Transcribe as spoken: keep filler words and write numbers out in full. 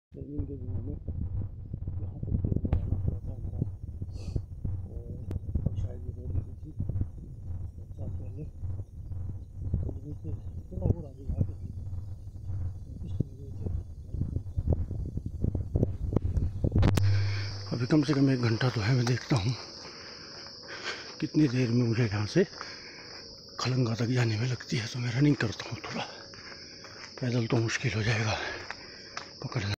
गर्मियों के दिनों में यहाँ तक तेल भराना पड़ा था हमारा। और शायद ये रोड नहीं थी दस साल पहले, तो से थोड़ा और आगे जाके इसलिए गए थे। अभी कम से कम एक घंटा तो है, मैं देखता हूँ कितनी देर में मुझे यहाँ से खलंगा तक जाने में लगती है। तो मैं रनिंग करता हूँ थोड़ा, पैदल तो मुश्किल हो जाएगा पकड़ना।